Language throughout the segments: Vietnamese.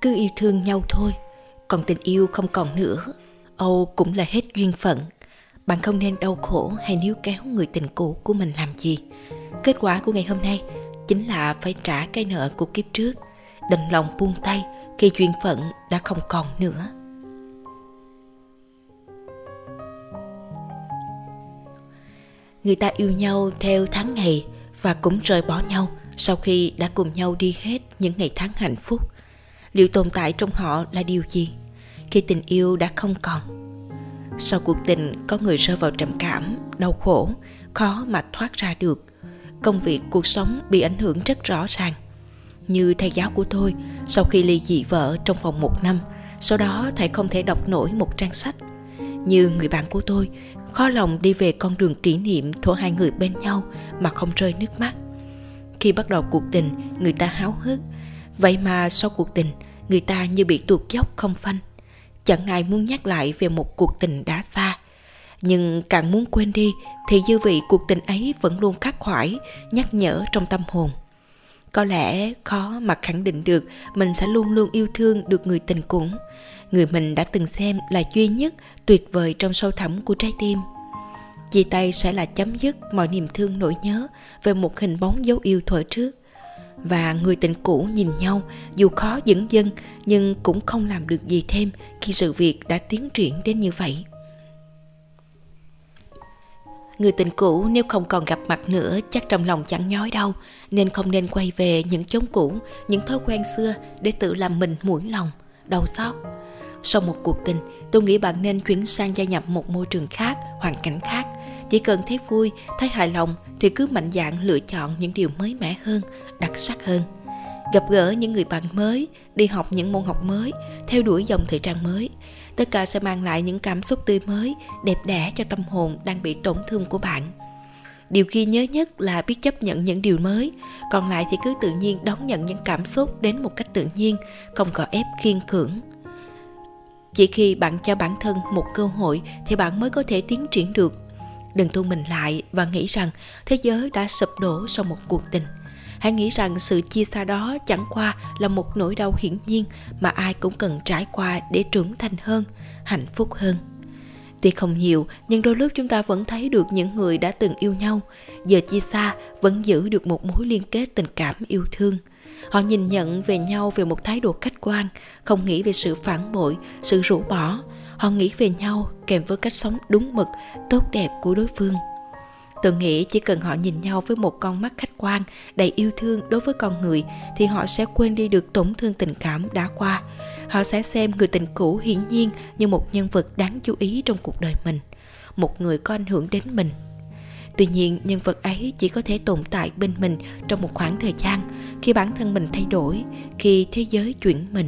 Cứ yêu thương nhau thôi, còn tình yêu không còn nữa, âu cũng là hết duyên phận. Bạn không nên đau khổ hay níu kéo người tình cũ của mình làm gì. Kết quả của ngày hôm nay chính là phải trả cái nợ của kiếp trước. Đành lòng buông tay khi duyên phận đã không còn nữa. Người ta yêu nhau theo tháng ngày và cũng rời bỏ nhau sau khi đã cùng nhau đi hết những ngày tháng hạnh phúc. Liệu tồn tại trong họ là điều gì khi tình yêu đã không còn? Sau cuộc tình, có người rơi vào trầm cảm, đau khổ, khó mà thoát ra được. Công việc, cuộc sống bị ảnh hưởng rất rõ ràng. Như thầy giáo của tôi, sau khi ly dị vợ trong vòng 1 năm, sau đó thầy không thể đọc nổi một trang sách. Như người bạn của tôi, khó lòng đi về con đường kỷ niệm thuở hai người bên nhau mà không rơi nước mắt. Khi bắt đầu cuộc tình, người ta háo hức. Vậy mà sau cuộc tình, người ta như bị tuột dốc không phanh. Chẳng ai muốn nhắc lại về một cuộc tình đã xa. Nhưng càng muốn quên đi thì dư vị cuộc tình ấy vẫn luôn khắc khoải, nhắc nhở trong tâm hồn. Có lẽ khó mà khẳng định được mình sẽ luôn luôn yêu thương được người tình cũ, người mình đã từng xem là duy nhất, tuyệt vời trong sâu thẳm của trái tim. Chia tay sẽ là chấm dứt mọi niềm thương nỗi nhớ về một hình bóng dấu yêu thuở trước. Và người tình cũ nhìn nhau, dù khó dửng dưng nhưng cũng không làm được gì thêm khi sự việc đã tiến triển đến như vậy. Người tình cũ nếu không còn gặp mặt nữa chắc trong lòng chẳng nhói đâu, nên không nên quay về những chốn cũ, những thói quen xưa để tự làm mình muỗi lòng, đau xót. Sau một cuộc tình, tôi nghĩ bạn nên chuyển sang gia nhập một môi trường khác, hoàn cảnh khác. Chỉ cần thấy vui, thấy hài lòng thì cứ mạnh dạn lựa chọn những điều mới mẻ hơn, đặc sắc hơn. Gặp gỡ những người bạn mới, đi học những môn học mới, theo đuổi dòng thời trang mới. Tất cả sẽ mang lại những cảm xúc tươi mới, đẹp đẽ cho tâm hồn đang bị tổn thương của bạn. Điều ghi nhớ nhất là biết chấp nhận những điều mới, còn lại thì cứ tự nhiên đón nhận những cảm xúc đến một cách tự nhiên, không gò ép khiêng cưỡng. Chỉ khi bạn cho bản thân một cơ hội thì bạn mới có thể tiến triển được. Đừng thu mình lại và nghĩ rằng thế giới đã sụp đổ sau một cuộc tình. Hãy nghĩ rằng sự chia xa đó chẳng qua là một nỗi đau hiển nhiên mà ai cũng cần trải qua để trưởng thành hơn, hạnh phúc hơn. Tuy không nhiều, nhưng đôi lúc chúng ta vẫn thấy được những người đã từng yêu nhau, giờ chia xa vẫn giữ được một mối liên kết tình cảm yêu thương. Họ nhìn nhận về nhau về một thái độ khách quan, không nghĩ về sự phản bội, sự rũ bỏ. Họ nghĩ về nhau kèm với cách sống đúng mực, tốt đẹp của đối phương. Tôi nghĩ chỉ cần họ nhìn nhau với một con mắt khách quan, đầy yêu thương đối với con người thì họ sẽ quên đi được tổn thương tình cảm đã qua. Họ sẽ xem người tình cũ hiển nhiên như một nhân vật đáng chú ý trong cuộc đời mình, một người có ảnh hưởng đến mình. Tuy nhiên, nhân vật ấy chỉ có thể tồn tại bên mình trong một khoảng thời gian, khi bản thân mình thay đổi, khi thế giới chuyển mình.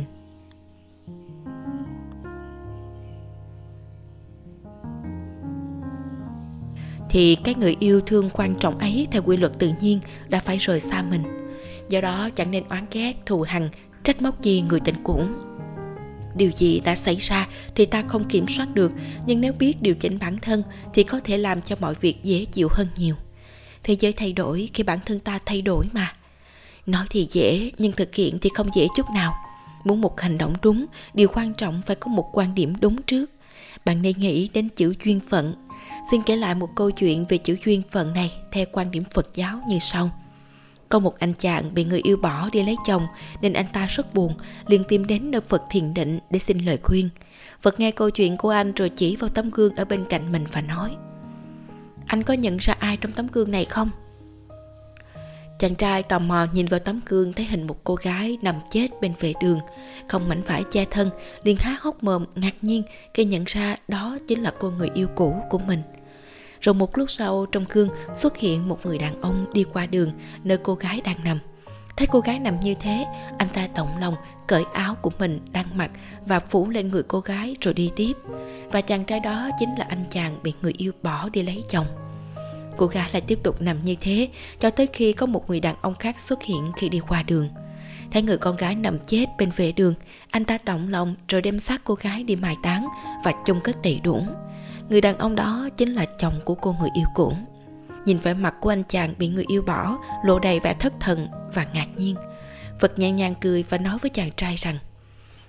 Thì cái người yêu thương quan trọng ấy theo quy luật tự nhiên đã phải rời xa mình. Do đó chẳng nên oán ghét, thù hằn, trách móc gì người tình cũ. Điều gì đã xảy ra thì ta không kiểm soát được, nhưng nếu biết điều chỉnh bản thân thì có thể làm cho mọi việc dễ chịu hơn nhiều. Thế giới thay đổi khi bản thân ta thay đổi mà. Nói thì dễ, nhưng thực hiện thì không dễ chút nào. Muốn một hành động đúng, điều quan trọng phải có một quan điểm đúng trước. Bạn nên nghĩ đến chữ duyên phận. Xin kể lại một câu chuyện về chữ duyên phận này theo quan điểm Phật giáo như sau. Có một anh chàng bị người yêu bỏ đi lấy chồng nên anh ta rất buồn, liền tìm đến nơi Phật thiền định để xin lời khuyên. Phật nghe câu chuyện của anh rồi chỉ vào tấm gương ở bên cạnh mình và nói: "Anh có nhận ra ai trong tấm gương này không?" Chàng trai tò mò nhìn vào tấm gương, thấy hình một cô gái nằm chết bên vệ đường, không mảnh vải che thân, liền há hốc mồm ngạc nhiên khi nhận ra đó chính là cô người yêu cũ của mình. Rồi một lúc sau, trong gương xuất hiện một người đàn ông đi qua đường nơi cô gái đang nằm. Thấy cô gái nằm như thế, anh ta động lòng cởi áo của mình đang mặc và phủ lên người cô gái rồi đi tiếp. Và chàng trai đó chính là anh chàng bị người yêu bỏ đi lấy chồng. Cô gái lại tiếp tục nằm như thế cho tới khi có một người đàn ông khác xuất hiện khi đi qua đường. Thấy người con gái nằm chết bên vệ đường, anh ta động lòng rồi đem xác cô gái đi mai táng và chôn cất đầy đủ. Người đàn ông đó chính là chồng của cô người yêu cũ. Nhìn vẻ mặt của anh chàng bị người yêu bỏ, lộ đầy vẻ thất thần và ngạc nhiên. Phật nhẹ nhàng cười và nói với chàng trai rằng: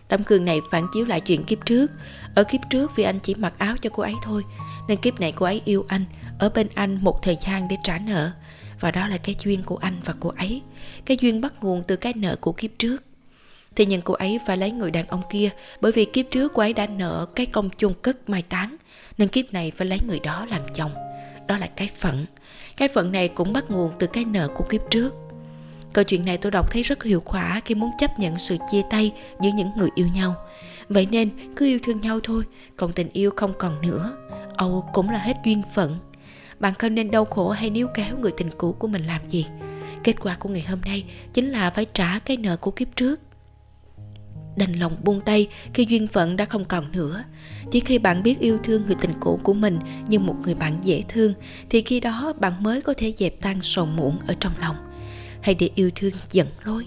Tấm gương này phản chiếu lại chuyện kiếp trước. Ở kiếp trước vì anh chỉ mặc áo cho cô ấy thôi, nên kiếp này cô ấy yêu anh, ở bên anh một thời gian để trả nợ. Và đó là cái duyên của anh và cô ấy. Cái duyên bắt nguồn từ cái nợ của kiếp trước. Thế nhưng cô ấy phải lấy người đàn ông kia, bởi vì kiếp trước cô ấy đã nợ cái công chôn cất mai táng, nên kiếp này phải lấy người đó làm chồng. Đó là cái phận. Cái phận này cũng bắt nguồn từ cái nợ của kiếp trước. Câu chuyện này tôi đọc thấy rất hiệu quả khi muốn chấp nhận sự chia tay giữa những người yêu nhau. Vậy nên cứ yêu thương nhau thôi, còn tình yêu không còn nữa. Âu cũng là hết duyên phận. Bạn không nên đau khổ hay níu kéo người tình cũ của mình làm gì. Kết quả của ngày hôm nay chính là phải trả cái nợ của kiếp trước. Đành lòng buông tay khi duyên phận đã không còn nữa. Chỉ khi bạn biết yêu thương người tình cũ của mình như một người bạn dễ thương, thì khi đó bạn mới có thể dẹp tan sầu muộn ở trong lòng. Hãy để yêu thương dẫn lối.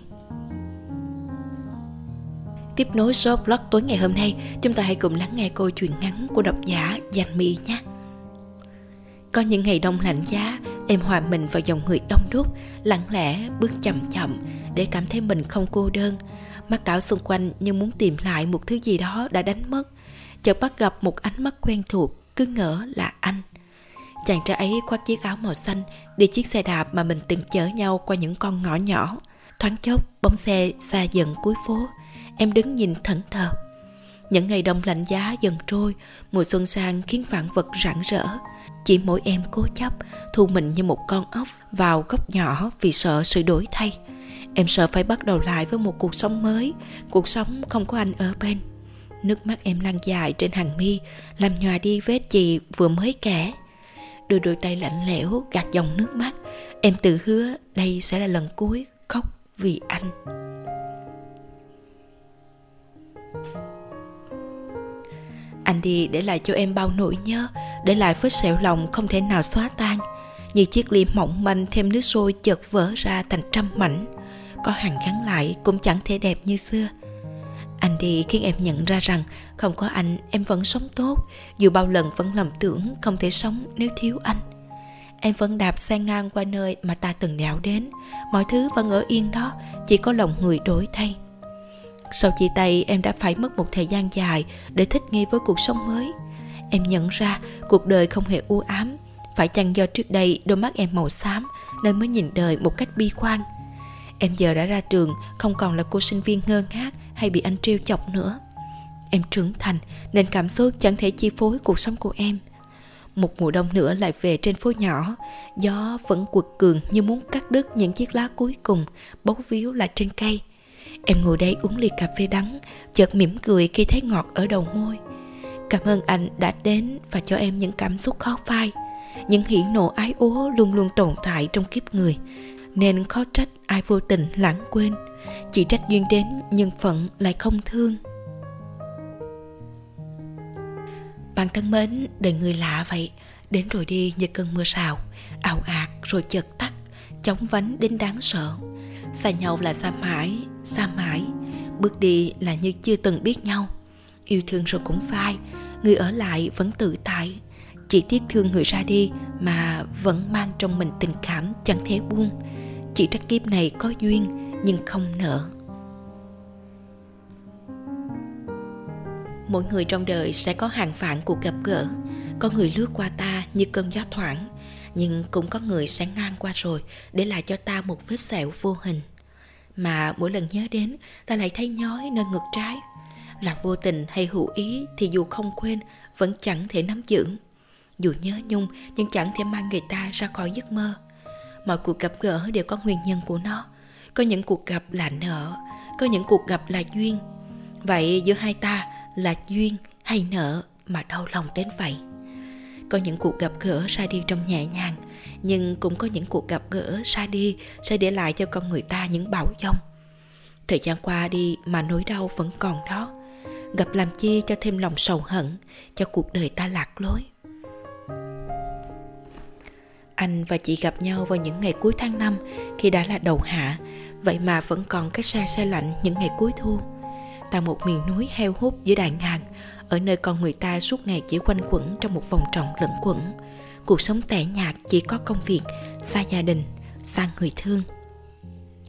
Tiếp nối số blog tối ngày hôm nay, chúng ta hãy cùng lắng nghe câu chuyện ngắn của độc giả Giang My nhé. Có những ngày đông lạnh giá, em hòa mình vào dòng người đông đúc, lặng lẽ bước chậm chậm để cảm thấy mình không cô đơn. Mắt đảo xung quanh như muốn tìm lại một thứ gì đó đã đánh mất. Chợt bắt gặp một ánh mắt quen thuộc, cứ ngỡ là anh. Chàng trai ấy khoác chiếc áo màu xanh, đi chiếc xe đạp mà mình từng chở nhau qua những con ngõ nhỏ. Thoáng chốc, bóng xe xa dần cuối phố. Em đứng nhìn thẫn thờ. Những ngày đông lạnh giá dần trôi, mùa xuân sang khiến vạn vật rạng rỡ. Chỉ mỗi em cố chấp, thu mình như một con ốc vào góc nhỏ vì sợ sự đổi thay. Em sợ phải bắt đầu lại với một cuộc sống mới, cuộc sống không có anh ở bên. Nước mắt em lan dài trên hàng mi, làm nhòa đi vết chì vừa mới kẻ. Đưa đôi tay lạnh lẽo gạt dòng nước mắt. Em tự hứa đây sẽ là lần cuối khóc vì anh. Anh đi để lại cho em bao nỗi nhớ, để lại vết sẹo lòng không thể nào xóa tan. Như chiếc ly mỏng manh thêm nước sôi chợt vỡ ra thành trăm mảnh. Có hàng gắn lại cũng chẳng thể đẹp như xưa. Anh đi khiến em nhận ra rằng không có anh em vẫn sống tốt, dù bao lần vẫn lầm tưởng không thể sống nếu thiếu anh. Em vẫn đạp xe ngang qua nơi mà ta từng đạp đến, mọi thứ vẫn ở yên đó, chỉ có lòng người đổi thay. Sau chia tay em đã phải mất một thời gian dài để thích nghi với cuộc sống mới. Em nhận ra cuộc đời không hề u ám, phải chăng do trước đây đôi mắt em màu xám nên mới nhìn đời một cách bi quan. Em giờ đã ra trường, không còn là cô sinh viên ngơ ngác hay bị anh trêu chọc nữa. Em trưởng thành nên cảm xúc chẳng thể chi phối cuộc sống của em. Một mùa đông nữa lại về trên phố nhỏ, gió vẫn quật cường như muốn cắt đứt những chiếc lá cuối cùng bấu víu lại trên cây. Em ngồi đây uống ly cà phê đắng, chợt mỉm cười khi thấy ngọt ở đầu môi. Cảm ơn anh đã đến và cho em những cảm xúc khó phai. Những hỉ nộ ái ố luôn luôn tồn tại trong kiếp người, nên khó trách ai vô tình lãng quên. Chỉ trách duyên đến nhưng phận lại không thương. Bạn thân mến, đời người lạ vậy, đến rồi đi như cơn mưa rào, ào ạt rồi chợt tắt, chóng vánh đến đáng sợ. Xa nhau là xa mãi, bước đi là như chưa từng biết nhau. Yêu thương rồi cũng phai, người ở lại vẫn tự tại. Chỉ tiếc thương người ra đi mà vẫn mang trong mình tình cảm chẳng thể buông. Chỉ trách kiếp này có duyên nhưng không nợ. Mỗi người trong đời sẽ có hàng vạn cuộc gặp gỡ. Có người lướt qua ta như cơn gió thoảng, nhưng cũng có người sẽ ngang qua rồi để lại cho ta một vết sẹo vô hình. Mà mỗi lần nhớ đến, ta lại thấy nhói nơi ngực trái. Là vô tình hay hữu ý thì dù không quên, vẫn chẳng thể nắm giữ. Dù nhớ nhung nhưng chẳng thể mang người ta ra khỏi giấc mơ. Mọi cuộc gặp gỡ đều có nguyên nhân của nó. Có những cuộc gặp là nợ, có những cuộc gặp là duyên. Vậy giữa hai ta là duyên hay nợ mà đau lòng đến vậy? Có những cuộc gặp gỡ ra đi trong nhẹ nhàng, nhưng cũng có những cuộc gặp gỡ ra đi sẽ để lại cho con người ta những bão giông. Thời gian qua đi mà nỗi đau vẫn còn đó. Gặp làm chi cho thêm lòng sầu hận, cho cuộc đời ta lạc lối. Anh và chị gặp nhau vào những ngày cuối tháng 5 khi đã là đầu hạ, vậy mà vẫn còn cái se lạnh những ngày cuối thu. Tại một miền núi heo hút giữa đại ngàn, ở nơi con người ta suốt ngày chỉ quanh quẩn trong một vòng tròn lẫn quẩn. Cuộc sống tẻ nhạt chỉ có công việc, xa gia đình, xa người thương.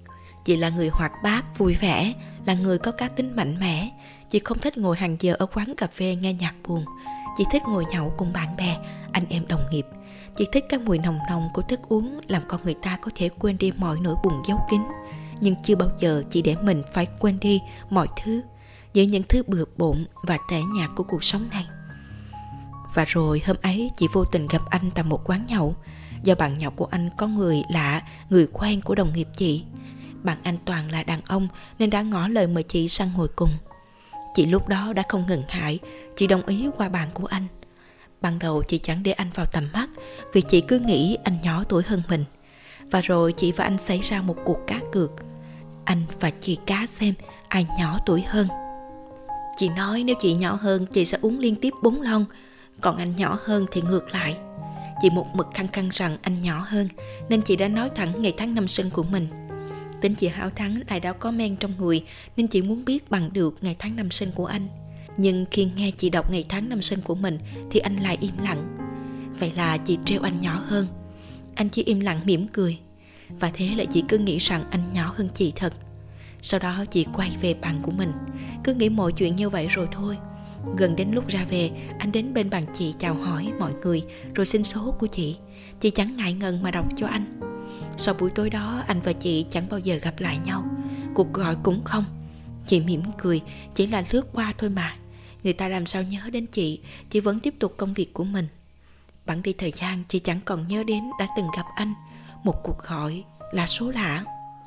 Chị là người hoạt bát, vui vẻ, là người có cá tính mạnh mẽ. Chị không thích ngồi hàng giờ ở quán cà phê nghe nhạc buồn. Chị thích ngồi nhậu cùng bạn bè, anh em đồng nghiệp. Chị thích cái mùi nồng nồng của thức uống làm con người ta có thể quên đi mọi nỗi buồn giấu kín. Nhưng chưa bao giờ chị để mình phải quên đi mọi thứ giữa những thứ bừa bộn và tẻ nhạt của cuộc sống này. Và rồi hôm ấy chị vô tình gặp anh tại một quán nhậu. Do bạn nhậu của anh có người lạ, người quen của đồng nghiệp chị. Bạn anh toàn là đàn ông nên đã ngỏ lời mời chị sang ngồi cùng. Chị lúc đó đã không ngần ngại, chị đồng ý qua bạn của anh. Ban đầu chị chẳng để anh vào tầm mắt vì chị cứ nghĩ anh nhỏ tuổi hơn mình. Và rồi chị và anh xảy ra một cuộc cá cược. Anh và chị cá xem ai nhỏ tuổi hơn. Chị nói nếu chị nhỏ hơn chị sẽ uống liên tiếp 4 lon, còn anh nhỏ hơn thì ngược lại. Chị một mực khăng khăng rằng anh nhỏ hơn nên chị đã nói thẳng ngày tháng năm sinh của mình. Tính chị háo thắng lại đã có men trong người nên chị muốn biết bằng được ngày tháng năm sinh của anh. Nhưng khi nghe chị đọc ngày tháng năm sinh của mình thì anh lại im lặng. Vậy là chị trêu anh nhỏ hơn. Anh chỉ im lặng mỉm cười. Và thế là chị cứ nghĩ rằng anh nhỏ hơn chị thật. Sau đó chị quay về bàn của mình, cứ nghĩ mọi chuyện như vậy rồi thôi. Gần đến lúc ra về, anh đến bên bàn chị chào hỏi mọi người rồi xin số của chị. Chị chẳng ngại ngần mà đọc cho anh. Sau buổi tối đó anh và chị chẳng bao giờ gặp lại nhau, cuộc gọi cũng không. Chị mỉm cười, chỉ là lướt qua thôi mà. Người ta làm sao nhớ đến chị vẫn tiếp tục công việc của mình. Bẵng đi thời gian chị chẳng còn nhớ đến đã từng gặp anh. Một cuộc gọi là số lạ.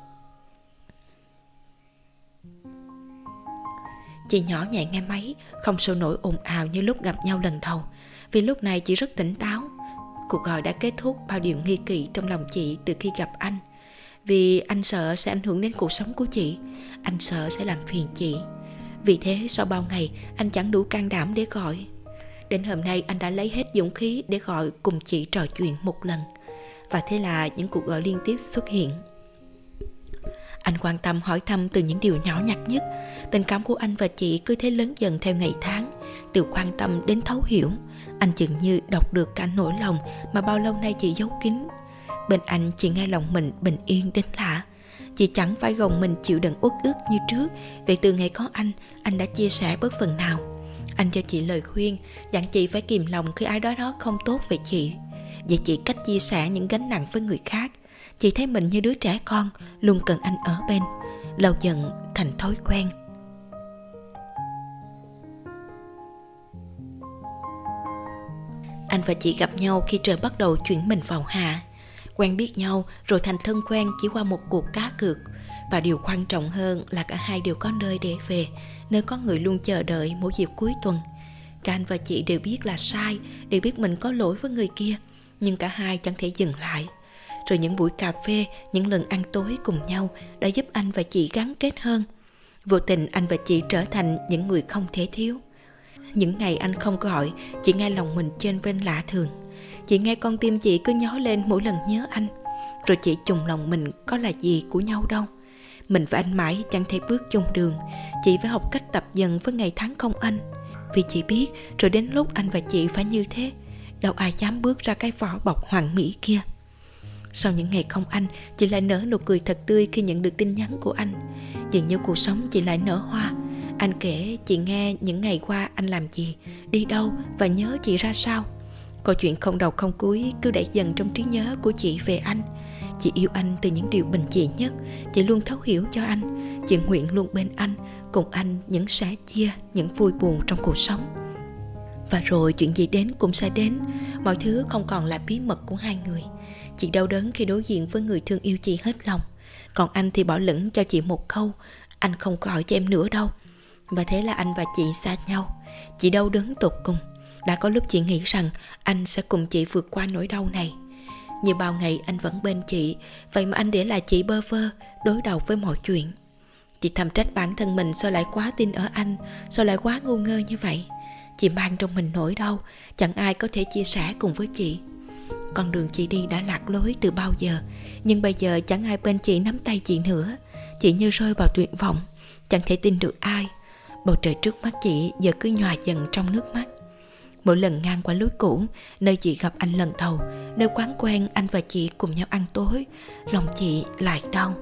Chị nhỏ nhẹ nghe máy, không sôi nổi ồn ào như lúc gặp nhau lần đầu. Vì lúc này chị rất tỉnh táo. Cuộc gọi đã kết thúc bao điều nghi kỵ trong lòng chị từ khi gặp anh. Vì anh sợ sẽ ảnh hưởng đến cuộc sống của chị. Anh sợ sẽ làm phiền chị. Vì thế sau bao ngày anh chẳng đủ can đảm để gọi. Đến hôm nay anh đã lấy hết dũng khí để gọi cùng chị trò chuyện một lần. Và thế là những cuộc gọi liên tiếp xuất hiện. Anh quan tâm hỏi thăm từ những điều nhỏ nhặt nhất. Tình cảm của anh và chị cứ thế lớn dần theo ngày tháng. Từ quan tâm đến thấu hiểu. Anh chừng như đọc được cả nỗi lòng mà bao lâu nay chị giấu kín. Bên anh chị nghe lòng mình bình yên đến lạ. Chị chẳng phải gồng mình chịu đựng uất ức như trước. Vì từ ngày có anh đã chia sẻ bớt phần nào. Anh cho chị lời khuyên, dặn chị phải kìm lòng khi ai đó không tốt về chị. Dạy chị cách chia sẻ những gánh nặng với người khác. Chị thấy mình như đứa trẻ con, luôn cần anh ở bên. Lâu dần thành thói quen. Anh và chị gặp nhau khi trời bắt đầu chuyển mình vào hạ. Quen biết nhau rồi thành thân quen chỉ qua một cuộc cá cược. Và điều quan trọng hơn là cả hai đều có nơi để về, nơi có người luôn chờ đợi mỗi dịp cuối tuần. Cả anh và chị đều biết là sai, đều biết mình có lỗi với người kia, nhưng cả hai chẳng thể dừng lại. Rồi những buổi cà phê, những lần ăn tối cùng nhau đã giúp anh và chị gắn kết hơn. Vô tình anh và chị trở thành những người không thể thiếu. Những ngày anh không gọi, chị nghe lòng mình chênh vênh lạ thường. Chị nghe con tim chị cứ nhói lên mỗi lần nhớ anh. Rồi chị trùng lòng mình có là gì của nhau đâu. Mình và anh mãi chẳng thể bước chung đường. Chị phải học cách tập dần với ngày tháng không anh. Vì chị biết rồi đến lúc anh và chị phải như thế, đâu ai dám bước ra cái vỏ bọc hoàn mỹ kia. Sau những ngày không anh, chị lại nở nụ cười thật tươi khi nhận được tin nhắn của anh. Dường như cuộc sống chị lại nở hoa. Anh kể chị nghe những ngày qua anh làm gì, đi đâu và nhớ chị ra sao. Câu chuyện không đầu không cuối cứ đẩy dần trong trí nhớ của chị về anh. Chị yêu anh từ những điều bình dị nhất. Chị luôn thấu hiểu cho anh. Chị nguyện luôn bên anh, cùng anh những sẻ chia, những vui buồn trong cuộc sống. Và rồi chuyện gì đến cũng sẽ đến. Mọi thứ không còn là bí mật của hai người. Chị đau đớn khi đối diện với người thương yêu chị hết lòng. Còn anh thì bỏ lửng cho chị một câu: anh không gọi cho em nữa đâu. Và thế là anh và chị xa nhau. Chị đau đớn tột cùng. Đã có lúc chị nghĩ rằng anh sẽ cùng chị vượt qua nỗi đau này. Như bao ngày anh vẫn bên chị, vậy mà anh để lại chị bơ vơ, đối đầu với mọi chuyện. Chị thầm trách bản thân mình sao lại quá tin ở anh, sao lại quá ngu ngơ như vậy. Chị mang trong mình nỗi đau, chẳng ai có thể chia sẻ cùng với chị. Con đường chị đi đã lạc lối từ bao giờ, nhưng bây giờ chẳng ai bên chị nắm tay chị nữa. Chị như rơi vào tuyệt vọng, chẳng thể tin được ai. Bầu trời trước mắt chị giờ cứ nhòa dần trong nước mắt. Mỗi lần ngang qua lối cũ, nơi chị gặp anh lần đầu, nơi quán quen anh và chị cùng nhau ăn tối, lòng chị lại đau.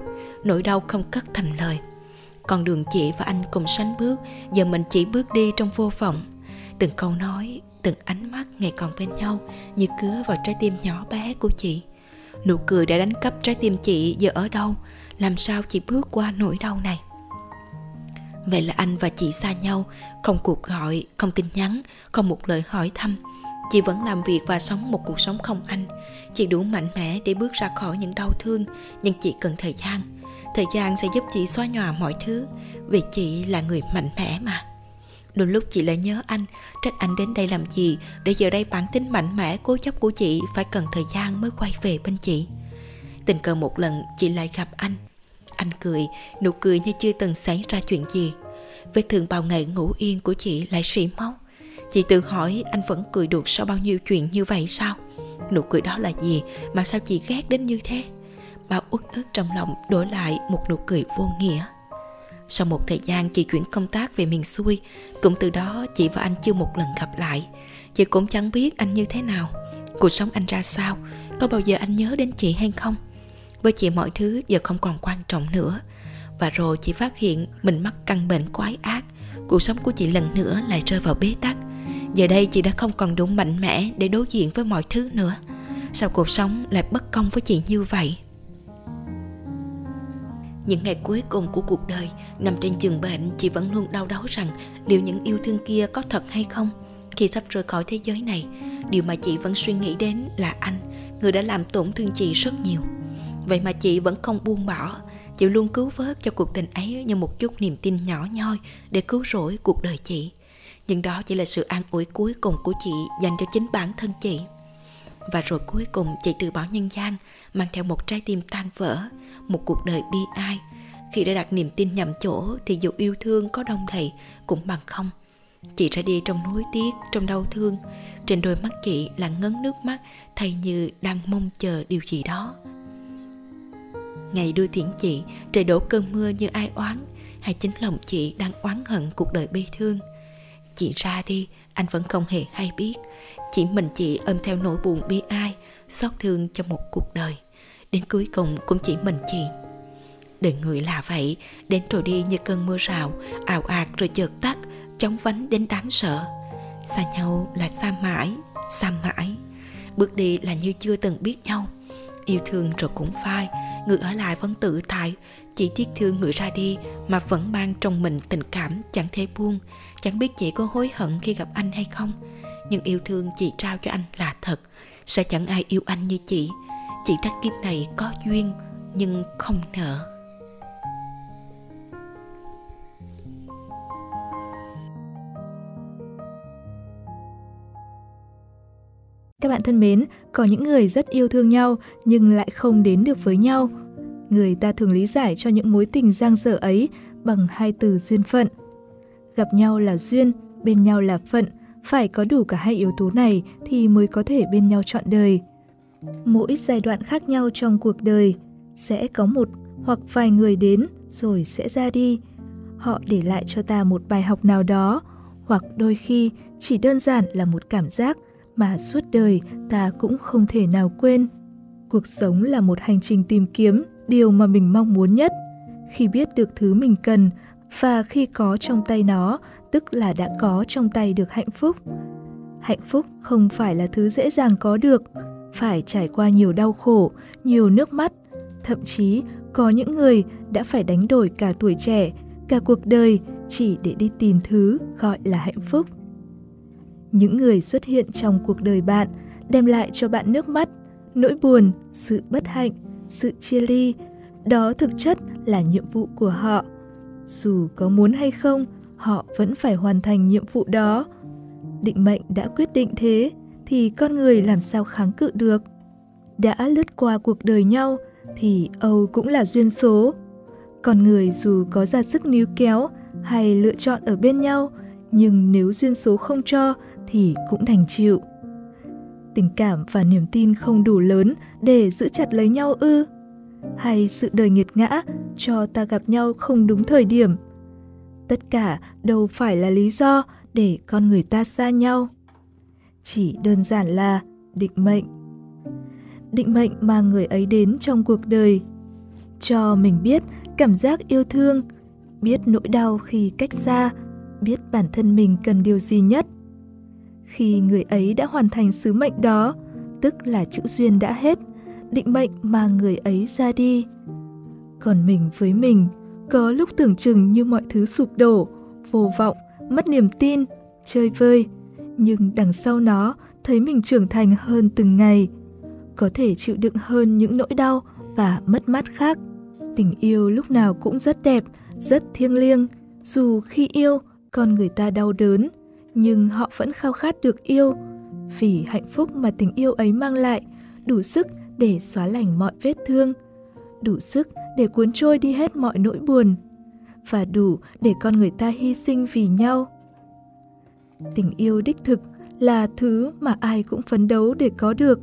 nỗi đau không cất thành lời. Con đường chị và anh cùng sánh bước, giờ mình chỉ bước đi trong vô vọng. Từng câu nói, từng ánh mắt ngày còn bên nhau như cứa vào trái tim nhỏ bé của chị. Nụ cười đã đánh cắp trái tim chị giờ ở đâu? Làm sao chị bước qua nỗi đau này? Vậy là anh và chị xa nhau, không cuộc gọi, không tin nhắn, không một lời hỏi thăm. Chị vẫn làm việc và sống một cuộc sống không anh. Chị đủ mạnh mẽ để bước ra khỏi những đau thương, nhưng chị cần thời gian. Thời gian sẽ giúp chị xóa nhòa mọi thứ, vì chị là người mạnh mẽ mà. Đôi lúc chị lại nhớ anh, trách anh đến đây làm gì, để giờ đây bản tính mạnh mẽ cố chấp của chị phải cần thời gian mới quay về bên chị. Tình cờ một lần chị lại gặp anh. Anh cười, nụ cười như chưa từng xảy ra chuyện gì. Vết thương bao ngày ngủ yên của chị lại rỉ máu. Chị tự hỏi anh vẫn cười được sau bao nhiêu chuyện như vậy sao? Nụ cười đó là gì mà sao chị ghét đến như thế? Bao uất ức trong lòng đổi lại một nụ cười vô nghĩa. Sau một thời gian chị chuyển công tác về miền xuôi. Cũng từ đó chị và anh chưa một lần gặp lại. Chị cũng chẳng biết anh như thế nào, cuộc sống anh ra sao, có bao giờ anh nhớ đến chị hay không. Với chị mọi thứ giờ không còn quan trọng nữa. Và rồi chị phát hiện mình mắc căn bệnh quái ác. Cuộc sống của chị lần nữa lại rơi vào bế tắc. Giờ đây chị đã không còn đủ mạnh mẽ để đối diện với mọi thứ nữa. Sao cuộc sống lại bất công với chị như vậy? Những ngày cuối cùng của cuộc đời, nằm trên giường bệnh, chị vẫn luôn đau đáu rằng liệu những yêu thương kia có thật hay không. Khi sắp rời khỏi thế giới này, điều mà chị vẫn suy nghĩ đến là anh, người đã làm tổn thương chị rất nhiều. Vậy mà chị vẫn không buông bỏ. Chị luôn cứu vớt cho cuộc tình ấy như một chút niềm tin nhỏ nhoi để cứu rỗi cuộc đời chị. Nhưng đó chỉ là sự an ủi cuối cùng của chị dành cho chính bản thân chị. Và rồi cuối cùng chị từ bỏ nhân gian, mang theo một trái tim tan vỡ, một cuộc đời bi ai. Khi đã đặt niềm tin nhầm chỗ thì dù yêu thương có đông đầy cũng bằng không. Chị ra đi trong nuối tiếc, trong đau thương. Trên đôi mắt chị là ngấn nước mắt, thay như đang mong chờ điều gì đó. Ngày đưa tiễn chị, trời đổ cơn mưa như ai oán, hay chính lòng chị đang oán hận cuộc đời bi thương. Chị ra đi, anh vẫn không hề hay biết. Chỉ mình chị ôm theo nỗi buồn bi ai, xót thương cho một cuộc đời. Đến cuối cùng cũng chỉ mình chị. Đời người là vậy, đến rồi đi như cơn mưa rào, ào ạt rồi chợt tắt, chóng vánh đến đáng sợ. Xa nhau là xa mãi, xa mãi. Bước đi là như chưa từng biết nhau. Yêu thương rồi cũng phai, người ở lại vẫn tự tại. Chỉ tiếc thương người ra đi mà vẫn mang trong mình tình cảm chẳng thể buông. Chẳng biết chị có hối hận khi gặp anh hay không. Nhưng yêu thương chị trao cho anh là thật. Sẽ chẳng ai yêu anh như chị. Chị trách kiếp này có duyên nhưng không nợ. Các bạn thân mến, có những người rất yêu thương nhau nhưng lại không đến được với nhau. Người ta thường lý giải cho những mối tình dang dở ấy bằng hai từ duyên phận. Gặp nhau là duyên, bên nhau là phận, phải có đủ cả hai yếu tố này thì mới có thể bên nhau trọn đời. Mỗi giai đoạn khác nhau trong cuộc đời, sẽ có một hoặc vài người đến rồi sẽ ra đi. Họ để lại cho ta một bài học nào đó, hoặc đôi khi chỉ đơn giản là một cảm giác mà suốt đời ta cũng không thể nào quên. Cuộc sống là một hành trình tìm kiếm điều mà mình mong muốn nhất. Khi biết được thứ mình cần và khi có trong tay nó, tức là đã có trong tay được hạnh phúc. Hạnh phúc không phải là thứ dễ dàng có được, phải trải qua nhiều đau khổ, nhiều nước mắt. Thậm chí có những người đã phải đánh đổi cả tuổi trẻ, cả cuộc đời chỉ để đi tìm thứ gọi là hạnh phúc. Những người xuất hiện trong cuộc đời bạn đem lại cho bạn nước mắt, nỗi buồn, sự bất hạnh, sự chia ly. Đó thực chất là nhiệm vụ của họ. Dù có muốn hay không, họ vẫn phải hoàn thành nhiệm vụ đó. Định mệnh đã quyết định thế, thì con người làm sao kháng cự được. Đã lướt qua cuộc đời nhau, thì âu cũng là duyên số. Con người dù có ra sức níu kéo hay lựa chọn ở bên nhau, nhưng nếu duyên số không cho thì cũng đành chịu. Tình cảm và niềm tin không đủ lớn để giữ chặt lấy nhau ư? Hay sự đời nghiệt ngã cho ta gặp nhau không đúng thời điểm? Tất cả đâu phải là lý do để con người ta xa nhau. Chỉ đơn giản là định mệnh. Định mệnh mang người ấy đến trong cuộc đời. cho mình biết cảm giác yêu thương, biết nỗi đau khi cách xa, biết bản thân mình cần điều gì nhất. Khi người ấy đã hoàn thành sứ mệnh đó, tức là chữ duyên đã hết, định mệnh mang người ấy ra đi. Còn mình với mình, có lúc tưởng chừng như mọi thứ sụp đổ, vô vọng, mất niềm tin, chơi vơi. Nhưng đằng sau nó, thấy mình trưởng thành hơn từng ngày, có thể chịu đựng hơn những nỗi đau và mất mát khác. Tình yêu lúc nào cũng rất đẹp, rất thiêng liêng. Dù khi yêu, con người ta đau đớn, nhưng họ vẫn khao khát được yêu. Vì hạnh phúc mà tình yêu ấy mang lại, đủ sức để xóa lành mọi vết thương, đủ sức để cuốn trôi đi hết mọi nỗi buồn, và đủ để con người ta hy sinh vì nhau. Tình yêu đích thực là thứ mà ai cũng phấn đấu để có được.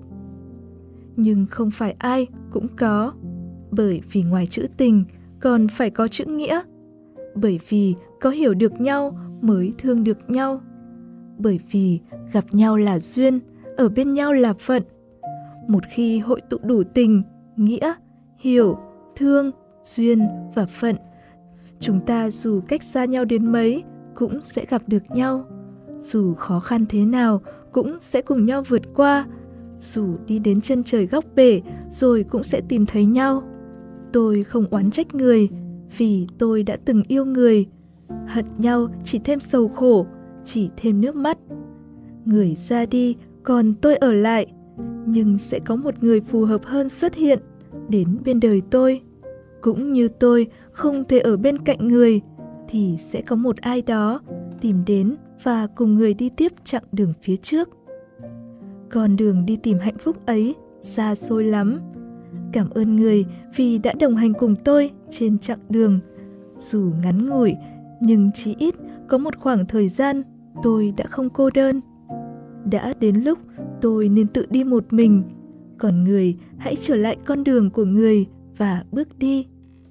Nhưng không phải ai cũng có, bởi vì ngoài chữ tình còn phải có chữ nghĩa. Bởi vì có hiểu được nhau mới thương được nhau. Bởi vì gặp nhau là duyên, ở bên nhau là phận. Một khi hội tụ đủ tình, nghĩa, hiểu, thương, duyên và phận, chúng ta dù cách xa nhau đến mấy cũng sẽ gặp được nhau. Dù khó khăn thế nào cũng sẽ cùng nhau vượt qua. Dù đi đến chân trời góc bể rồi cũng sẽ tìm thấy nhau. Tôi không oán trách người, vì tôi đã từng yêu người. Hận nhau chỉ thêm sầu khổ, chỉ thêm nước mắt. Người ra đi, còn tôi ở lại. Nhưng sẽ có một người phù hợp hơn xuất hiện, đến bên đời tôi. Cũng như tôi không thể ở bên cạnh người, thì sẽ có một ai đó tìm đến và cùng người đi tiếp chặng đường phía trước. Con đường đi tìm hạnh phúc ấy xa xôi lắm. Cảm ơn người vì đã đồng hành cùng tôi trên chặng đường. Dù ngắn ngủi, nhưng chí ít có một khoảng thời gian tôi đã không cô đơn. Đã đến lúc tôi nên tự đi một mình, còn người hãy trở lại con đường của người và bước đi.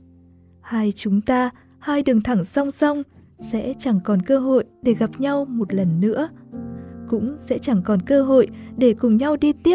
Hai chúng ta, hai đường thẳng song song, sẽ chẳng còn cơ hội để gặp nhau một lần nữa. Cũng sẽ chẳng còn cơ hội để cùng nhau đi tiếp.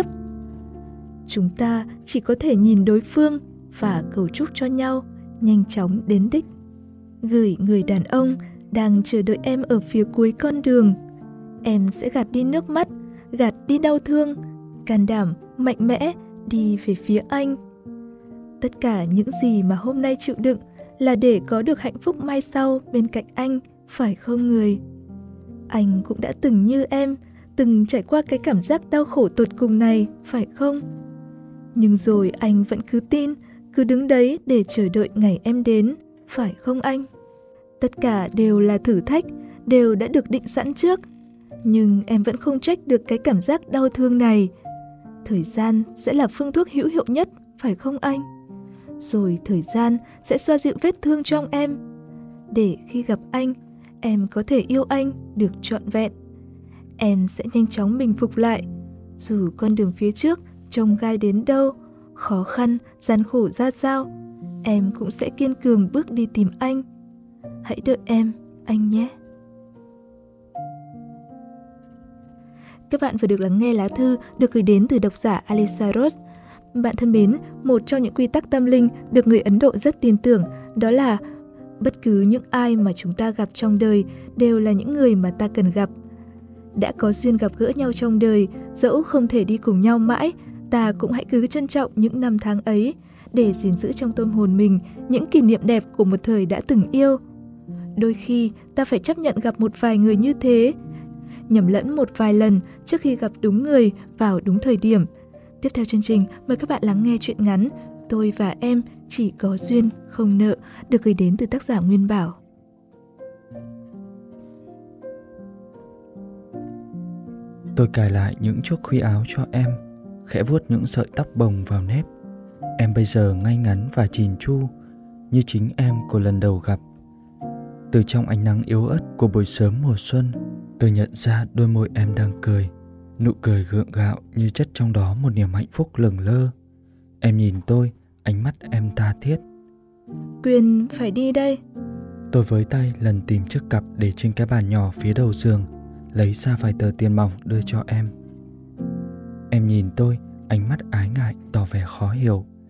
Chúng ta chỉ có thể nhìn đối phương và cầu chúc cho nhau nhanh chóng đến đích. Gửi người đàn ông đang chờ đợi em ở phía cuối con đường. Em sẽ gạt đi nước mắt, gạt đi đau thương, can đảm, mạnh mẽ đi về phía anh. Tất cả những gì mà hôm nay chịu đựng là để có được hạnh phúc mai sau bên cạnh anh, phải không người? Anh cũng đã từng như em, từng trải qua cái cảm giác đau khổ tột cùng này, phải không? Nhưng rồi anh vẫn cứ tin, cứ đứng đấy để chờ đợi ngày em đến, phải không anh? Tất cả đều là thử thách, đều đã được định sẵn trước. Nhưng em vẫn không trách được cái cảm giác đau thương này. Thời gian sẽ là phương thuốc hữu hiệu nhất, phải không anh? Rồi thời gian sẽ xoa dịu vết thương trong em, để khi gặp anh, em có thể yêu anh được trọn vẹn. Em sẽ nhanh chóng bình phục lại. Dù con đường phía trước chông gai đến đâu, khó khăn, gian khổ ra sao, em cũng sẽ kiên cường bước đi tìm anh. Hãy đợi em, anh nhé. Các bạn vừa được lắng nghe lá thư được gửi đến từ độc giả Alisa Rose. Bạn thân mến, một trong những quy tắc tâm linh được người Ấn Độ rất tin tưởng, đó là bất cứ những ai mà chúng ta gặp trong đời đều là những người mà ta cần gặp. Đã có duyên gặp gỡ nhau trong đời, dẫu không thể đi cùng nhau mãi, ta cũng hãy cứ trân trọng những năm tháng ấy, để gìn giữ trong tâm hồn mình những kỷ niệm đẹp của một thời đã từng yêu. Đôi khi ta phải chấp nhận gặp một vài người như thế, nhầm lẫn một vài lần trước khi gặp đúng người vào đúng thời điểm. Tiếp theo chương trình, mời các bạn lắng nghe truyện ngắn Tôi và Em Chỉ Có Duyên Không Nợ, được gửi đến từ tác giả Nguyên Bảo. Tôi cài lại những chiếc khuy áo cho em, khẽ vuốt những sợi tóc bồng vào nếp. Em bây giờ ngay ngắn và chỉn chu, như chính em của lần đầu gặp. Từ trong ánh nắng yếu ớt của buổi sớm mùa xuân, tôi nhận ra đôi môi em đang cười. Nụ cười gượng gạo như chất trong đó một niềm hạnh phúc lửng lơ. Em nhìn tôi, ánh mắt em tha thiết. Quyền phải đi đây. Tôi với tay lần tìm chiếc cặp để trên cái bàn nhỏ phía đầu giường, lấy ra vài tờ tiền mỏng đưa cho em. Em nhìn tôi, ánh mắt ái ngại tỏ vẻ khó hiểu.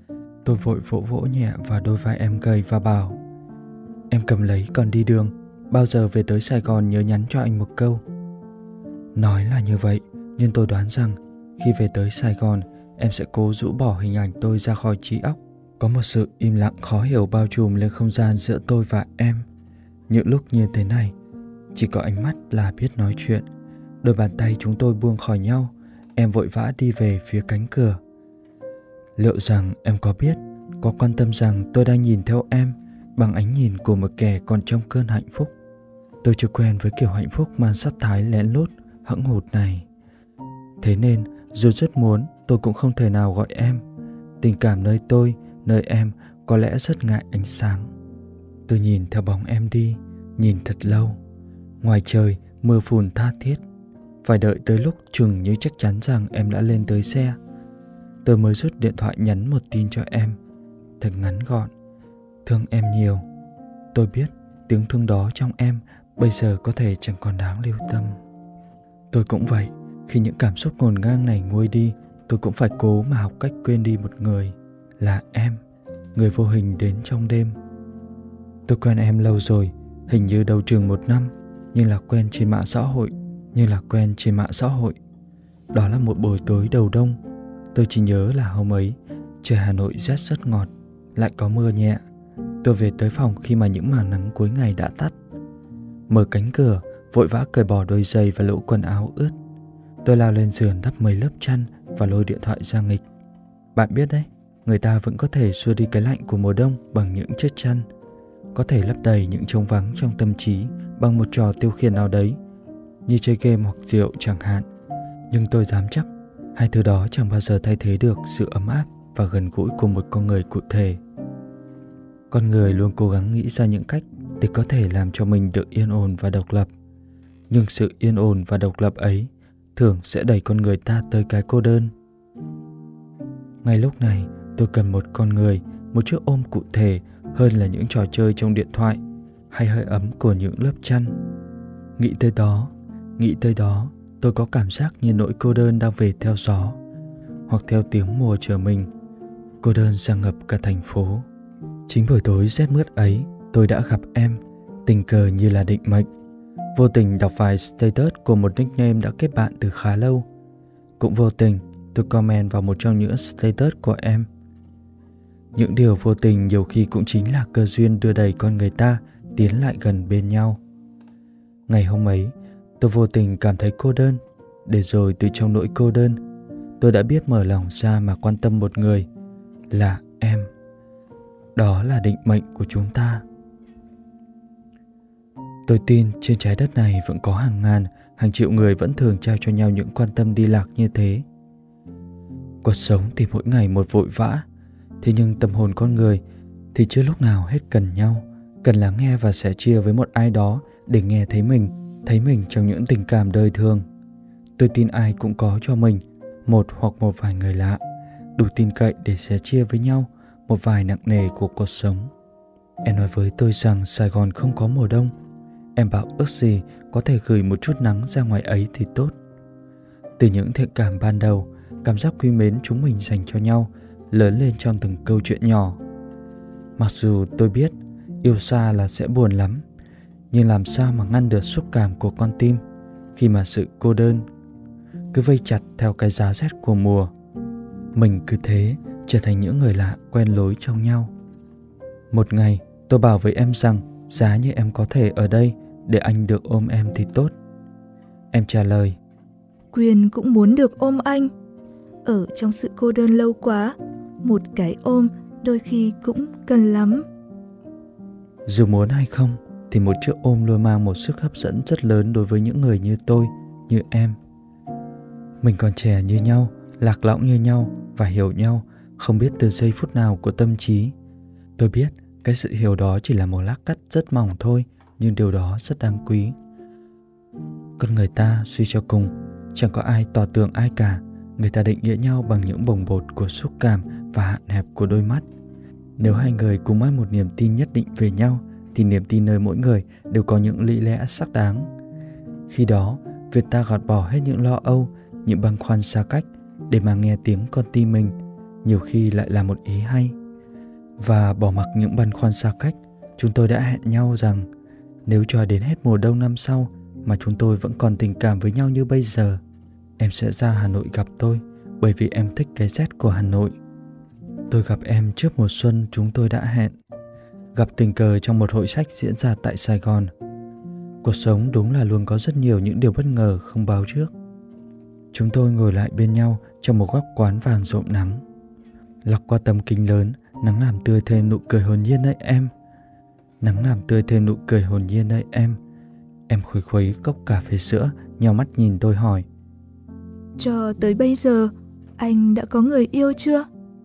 Tôi vội vỗ vỗ nhẹ vào đôi vai em gầy và bảo: em cầm lấy còn đi đường, bao giờ về tới Sài Gòn nhớ nhắn cho anh một câu. Nói là như vậy, nhưng tôi đoán rằng khi về tới Sài Gòn, em sẽ cố rũ bỏ hình ảnh tôi ra khỏi trí óc. Có một sự im lặng khó hiểu bao trùm lên không gian giữa tôi và em. Những lúc như thế này, chỉ có ánh mắt là biết nói chuyện. Đôi bàn tay chúng tôi buông khỏi nhau, em vội vã đi về phía cánh cửa. Liệu rằng em có biết, có quan tâm rằng tôi đang nhìn theo em bằng ánh nhìn của một kẻ còn trong cơn hạnh phúc? Tôi chưa quen với kiểu hạnh phúc mang sắc thái lén lút, hững hụt này. Thế nên, dù rất muốn, tôi cũng không thể nào gọi em. Tình cảm nơi tôi, nơi em có lẽ rất ngại ánh sáng. Tôi nhìn theo bóng em đi, nhìn thật lâu. Ngoài trời, mưa phùn tha thiết. Phải đợi tới lúc chừng như chắc chắn rằng em đã lên tới xe, tôi mới rút điện thoại nhắn một tin cho em. Thật ngắn gọn: thương em nhiều. Tôi biết tiếng thương đó trong em bây giờ có thể chẳng còn đáng lưu tâm. Tôi cũng vậy, khi những cảm xúc ngổn ngang này nguôi đi, tôi cũng phải cố mà học cách quên đi một người, là em, người vô hình đến trong đêm. Tôi quen em lâu rồi, hình như đầu chừng 1 năm, nhưng là quen trên mạng xã hội. Đó là một buổi tối đầu đông. Tôi chỉ nhớ là hôm ấy, trời Hà Nội rét rất ngọt, lại có mưa nhẹ. Tôi về tới phòng khi mà những màn nắng cuối ngày đã tắt. Mở cánh cửa, vội vã cởi bỏ đôi giày và lỗ quần áo ướt. Tôi lao lên giường đắp mấy lớp chăn và lôi điện thoại ra nghịch. Bạn biết đấy, người ta vẫn có thể xua đi cái lạnh của mùa đông bằng những chiếc chăn, có thể lấp đầy những trống vắng trong tâm trí bằng một trò tiêu khiển nào đấy, như chơi game hoặc rượu chẳng hạn. Nhưng tôi dám chắc hai thứ đó chẳng bao giờ thay thế được sự ấm áp và gần gũi của một con người cụ thể. Con người luôn cố gắng nghĩ ra những cách để có thể làm cho mình được yên ổn và độc lập. Nhưng sự yên ổn và độc lập ấy thường sẽ đẩy con người ta tới cái cô đơn. Ngay lúc này, tôi cần một con người, một chiếc ôm cụ thể hơn là những trò chơi trong điện thoại hay hơi ấm của những lớp chăn. Nghĩ tới đó, tôi có cảm giác như nỗi cô đơn đang về theo gió, hoặc theo tiếng mùa chờ mình. Cô đơn giăng ngập cả thành phố. Chính buổi tối rét mướt ấy, tôi đã gặp em, tình cờ như là định mệnh. Vô tình đọc vài status của một nickname đã kết bạn từ khá lâu. Cũng vô tình, tôi comment vào một trong những status của em. Những điều vô tình nhiều khi cũng chính là cơ duyên đưa đẩy con người ta tiến lại gần bên nhau. Ngày hôm ấy, tôi vô tình cảm thấy cô đơn, để rồi từ trong nỗi cô đơn, tôi đã biết mở lòng ra mà quan tâm một người, là em. Đó là định mệnh của chúng ta. Tôi tin trên trái đất này vẫn có hàng ngàn, hàng triệu người vẫn thường trao cho nhau những quan tâm đi lạc như thế. Cuộc sống thì mỗi ngày một vội vã, thế nhưng tâm hồn con người thì chưa lúc nào hết cần nhau, cần lắng nghe và sẻ chia với một ai đó để nghe thấy mình trong những tình cảm đời thường. Tôi tin ai cũng có cho mình một hoặc một vài người lạ, đủ tin cậy để sẻ chia với nhau một vài nặng nề của cuộc sống. Em nói với tôi rằng Sài Gòn không có mùa đông. Em bảo ước gì có thể gửi một chút nắng ra ngoài ấy thì tốt. Từ những thiện cảm ban đầu, cảm giác quý mến chúng mình dành cho nhau lớn lên trong từng câu chuyện nhỏ. Mặc dù tôi biết yêu xa là sẽ buồn lắm, nhưng làm sao mà ngăn được xúc cảm của con tim khi mà sự cô đơn cứ vây chặt theo cái giá rét của mùa. Mình cứ thế trở thành những người lạ quen lối trong nhau. Một ngày tôi bảo với em rằng giá như em có thể ở đây để anh được ôm em thì tốt. Em trả lời: Quyên cũng muốn được ôm anh. Ở trong sự cô đơn lâu quá, một cái ôm đôi khi cũng cần lắm. Dù muốn hay không thì một chiếc ôm luôn mang một sức hấp dẫn rất lớn đối với những người như tôi, như em. Mình còn trẻ như nhau, lạc lõng như nhau và hiểu nhau không biết từ giây phút nào của tâm trí. Tôi biết cái sự hiểu đó chỉ là một lát cắt rất mỏng thôi, nhưng điều đó rất đáng quý. Con người ta suy cho cùng, chẳng có ai tỏ tường ai cả. Người ta định nghĩa nhau bằng những bồng bột của xúc cảm và hạn hẹp của đôi mắt. Nếu hai người cùng mang một niềm tin nhất định về nhau, thì niềm tin nơi mỗi người đều có những lý lẽ xác đáng. Khi đó, việc ta gạt bỏ hết những lo âu, những băn khoăn xa cách để mà nghe tiếng con tim mình, nhiều khi lại là một ý hay. Và bỏ mặc những băn khoăn xa cách, chúng tôi đã hẹn nhau rằng nếu cho đến hết mùa đông năm sau mà chúng tôi vẫn còn tình cảm với nhau như bây giờ, em sẽ ra Hà Nội gặp tôi, bởi vì em thích cái rét của Hà Nội. Tôi gặp em trước mùa xuân chúng tôi đã hẹn, gặp tình cờ trong một hội sách diễn ra tại Sài Gòn. Cuộc sống đúng là luôn có rất nhiều những điều bất ngờ không báo trước. Chúng tôi ngồi lại bên nhau trong một góc quán vàng rộm nắng. Lọc qua tấm kính lớn, nắng làm tươi thêm nụ cười hồn nhiên ấy em. Nắng làm tươi thêm nụ cười hồn nhiên ấy em. Em khuấy khuấy cốc cà phê sữa, nheo mắt nhìn tôi hỏi: Cho tới bây giờ, anh đã có người yêu chưa?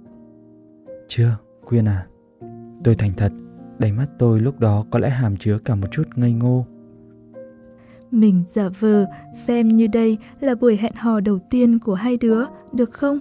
Chưa, Quyên à. Tôi thành thật, đáy mắt tôi lúc đó có lẽ hàm chứa cả một chút ngây ngô. Mình giả vờ xem như đây là buổi hẹn hò đầu tiên của hai đứa, được không?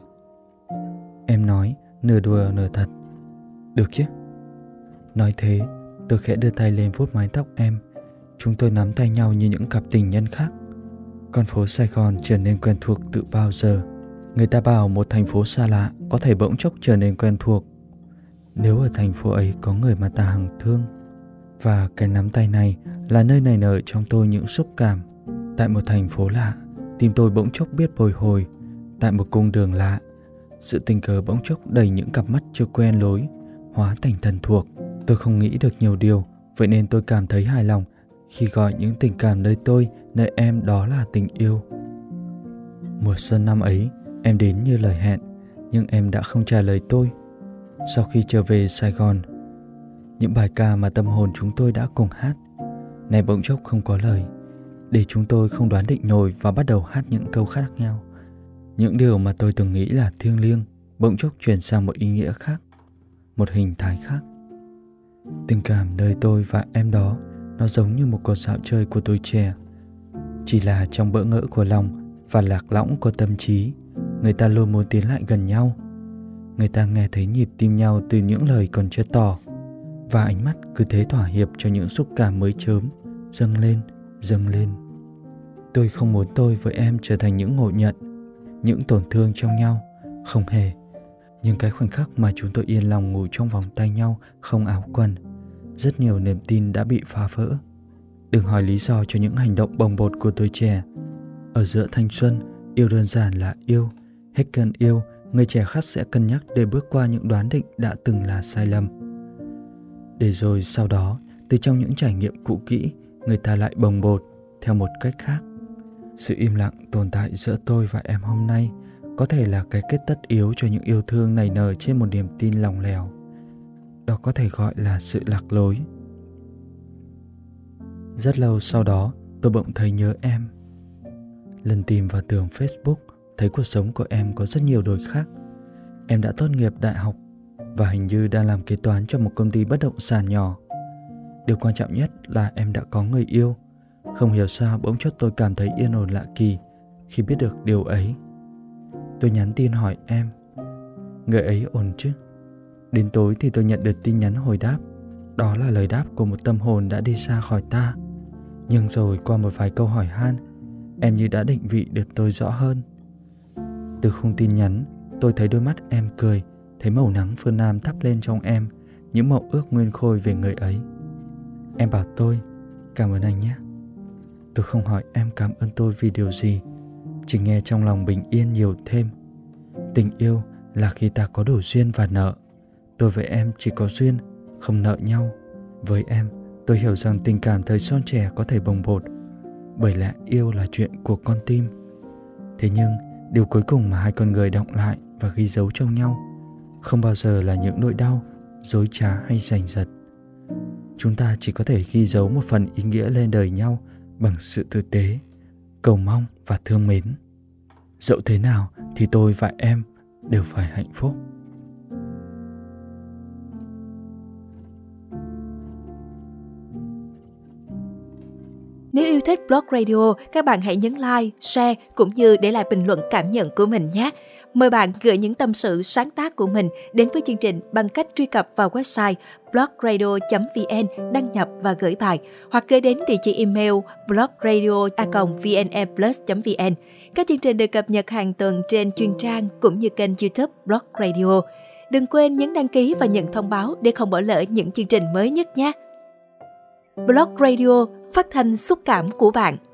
Em nói, nửa đùa nửa thật. Được chứ? Nói thế, tôi khẽ đưa tay lên vuốt mái tóc em. Chúng tôi nắm tay nhau như những cặp tình nhân khác. Con phố Sài Gòn trở nên quen thuộc từ bao giờ. Người ta bảo một thành phố xa lạ có thể bỗng chốc trở nên quen thuộc nếu ở thành phố ấy có người mà ta hằng thương. Và cái nắm tay này là nơi nảy nở trong tôi những xúc cảm. Tại một thành phố lạ, tim tôi bỗng chốc biết bồi hồi. Tại một cung đường lạ, sự tình cờ bỗng chốc đầy những cặp mắt chưa quen lối, hóa thành thân thuộc. Tôi không nghĩ được nhiều điều, vậy nên tôi cảm thấy hài lòng khi gọi những tình cảm nơi tôi, nơi em đó là tình yêu. Mùa xuân năm ấy, em đến như lời hẹn, nhưng em đã không trả lời tôi. Sau khi trở về Sài Gòn, những bài ca mà tâm hồn chúng tôi đã cùng hát, nay bỗng chốc không có lời, để chúng tôi không đoán định nổi và bắt đầu hát những câu khác nhau. Những điều mà tôi từng nghĩ là thiêng liêng, bỗng chốc chuyển sang một ý nghĩa khác, một hình thái khác. Tình cảm nơi tôi và em đó, nó giống như một cuộc dạo chơi của tuổi trẻ. Chỉ là trong bỡ ngỡ của lòng và lạc lõng của tâm trí, người ta luôn muốn tiến lại gần nhau. Người ta nghe thấy nhịp tim nhau từ những lời còn chưa tỏ, và ánh mắt cứ thế thỏa hiệp cho những xúc cảm mới chớm, dâng lên, dâng lên. Tôi không muốn tôi với em trở thành những ngộ nhận, những tổn thương trong nhau, không hề. Nhưng cái khoảnh khắc mà chúng tôi yên lòng ngủ trong vòng tay nhau, không áo quần, rất nhiều niềm tin đã bị phá vỡ. Đừng hỏi lý do cho những hành động bồng bột của tuổi trẻ. Ở giữa thanh xuân, yêu đơn giản là yêu. Hết cơn yêu, người trẻ khắc sẽ cân nhắc để bước qua những đoán định đã từng là sai lầm. Để rồi sau đó, từ trong những trải nghiệm cũ kỹ, người ta lại bồng bột theo một cách khác. Sự im lặng tồn tại giữa tôi và em hôm nay có thể là cái kết tất yếu cho những yêu thương nảy nở trên một niềm tin lòng lẻo. Đó có thể gọi là sự lạc lối. Rất lâu sau đó, tôi bỗng thấy nhớ em. Lần tìm vào tường Facebook, thấy cuộc sống của em có rất nhiều đổi khác. Em đã tốt nghiệp đại học và hình như đang làm kế toán cho một công ty bất động sản nhỏ. Điều quan trọng nhất là em đã có người yêu. Không hiểu sao bỗng chốc tôi cảm thấy yên ổn lạ kỳ khi biết được điều ấy. Tôi nhắn tin hỏi em, người ấy ổn chứ? Đến tối thì tôi nhận được tin nhắn hồi đáp. Đó là lời đáp của một tâm hồn đã đi xa khỏi ta. Nhưng rồi qua một vài câu hỏi han, em như đã định vị được tôi rõ hơn. Từ khung tin nhắn, tôi thấy đôi mắt em cười, thấy màu nắng phương Nam thắp lên trong em, những mộng ước nguyên khôi về người ấy. Em bảo tôi, cảm ơn anh nhé. Tôi không hỏi em cảm ơn tôi vì điều gì, chỉ nghe trong lòng bình yên nhiều thêm. Tình yêu là khi ta có đủ duyên và nợ. Tôi với em chỉ có duyên, không nợ nhau. Với em, tôi hiểu rằng tình cảm thời son trẻ có thể bồng bột, bởi lẽ yêu là chuyện của con tim. Thế nhưng, điều cuối cùng mà hai con người đọng lại và ghi dấu trong nhau không bao giờ là những nỗi đau, dối trá hay giành giật. Chúng ta chỉ có thể ghi dấu một phần ý nghĩa lên đời nhau bằng sự tử tế, cầu mong và thương mến. Dẫu thế nào thì tôi và em đều phải hạnh phúc. Nếu yêu thích Blog Radio, các bạn hãy nhấn like, share cũng như để lại bình luận cảm nhận của mình nhé. Mời bạn gửi những tâm sự sáng tác của mình đến với chương trình bằng cách truy cập vào website blogradio.vn, đăng nhập và gửi bài, hoặc gửi đến địa chỉ email blogradio@vneplus.vn. Các chương trình được cập nhật hàng tuần trên chuyên trang cũng như kênh YouTube Blog Radio. Đừng quên nhấn đăng ký và nhận thông báo để không bỏ lỡ những chương trình mới nhất nhé. Blog Radio, phát thanh xúc cảm của bạn.